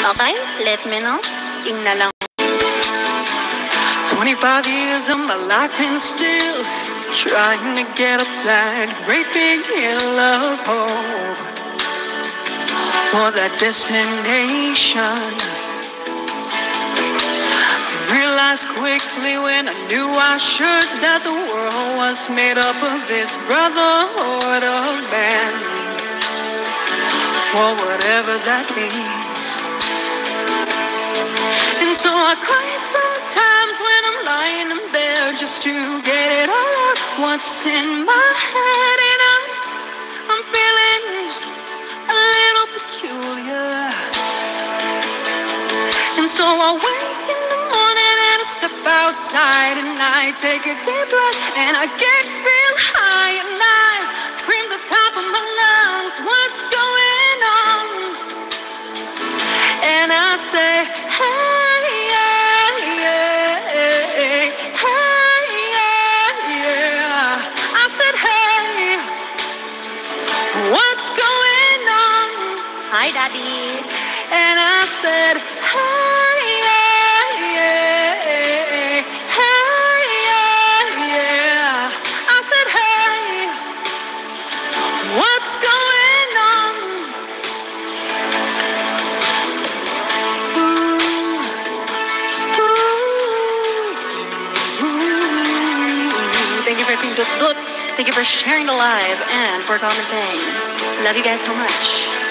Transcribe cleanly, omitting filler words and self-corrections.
Okay? Let me know. Ting na lang. 25 years of my life and still trying to get up that great big hill of hope for that destination. Realized quickly when I knew I should that the world was made up of this brotherhood of man, or whatever that means. And so I cry sometimes when I'm lying in bed just to get it all out what's in my head, and I'm feeling a little peculiar. And so I wake in the morning and I step outside and I take a deep breath and I get real high and I scream the top of my lungs, what's going on? And I say, hey, yeah, yeah, hey, yeah, yeah. I said, hey, what's going on? Hi, Daddy. And I said, hey, yeah, yeah, hey, yeah, yeah. I said, hey, what's going on? Thank you for being Dut. Thank you for sharing the live and for commenting. Love you guys so much.